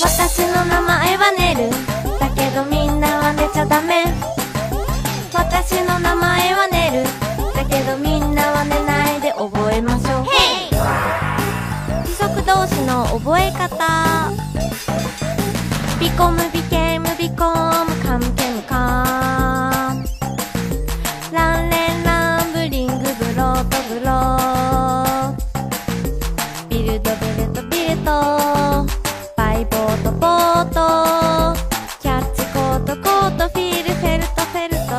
私の名前はねる。だけどみんなは寝ちゃダメ。私の名前はねる。だけどみんなは寝ないで覚えましょう。規則同士の覚え方。ビコムビケムビコムカムケムカム。ランレンランブリングブロートブロー。ビルドビルドビルド。バイボートボート。キャッチコートコートフィールフェルトフェルト。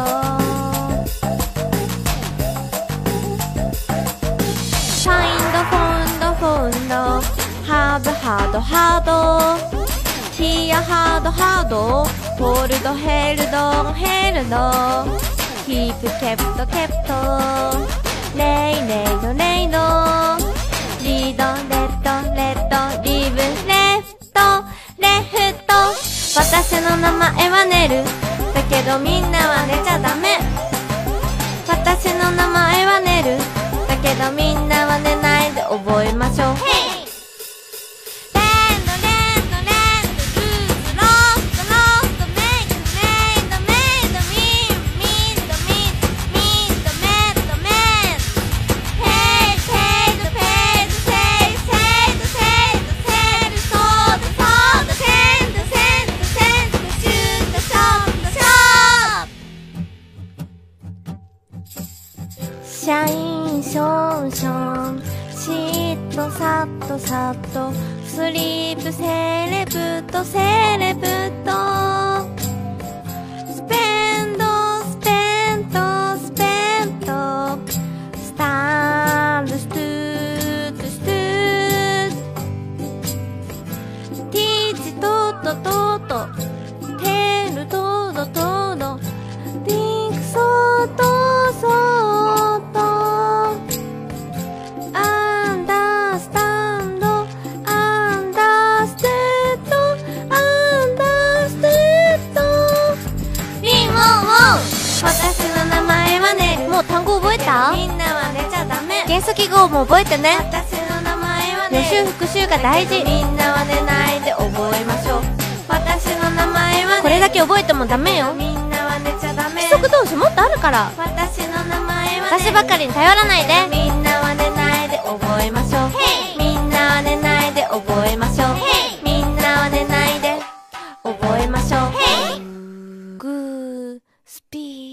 ファインドフォンドフォンド。ハーブハードハード。ヒアハードハード。ホールドヘルドヘルド。キープケプトケプト。レイレイドレイド。リードレッドレッド。リブレフトレフト。私の名前はねる。だけどみんなは寝ちゃダメ。私の名前はねる。だけどみんなは寝ないで覚えましょう。シャインションション。シッとサッとサッと。スリープセレブとセレブと。スペンドスペントスペント。スタンドストゥートストゥー。ティーチトトトト。テールトドトド。ピンクソートソート。私の名前はねる。もう単語覚えた？みんなは寝ちゃダメ。元素記号も覚えてね。私の名前はねる。予習復習が大事。みんなは寝ないで覚えましょう。私の名前はねる。これだけ覚えてもダメよ。みんなは寝ちゃダメ。規則同士もっとあるから。私の名前はねる。私ばかりに頼らないで。みんなは寝ないで覚えましょう。みんなは寝ないで覚えましょう。みんなは寝ないで覚えましょう。グースピー